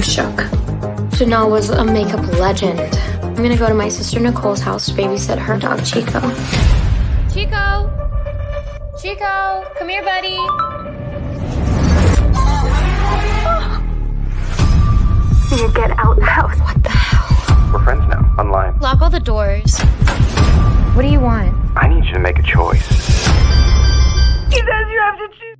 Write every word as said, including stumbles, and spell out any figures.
shook. Janelle was a makeup legend. I'm gonna go to my sister Nicole's house to babysit her dog, Chico. Chico! Chico! Come here, buddy! You get out the house. What the hell? We're friends now, online. Lock all the doors. What do you want? I need you to make a choice. He says you have to choose.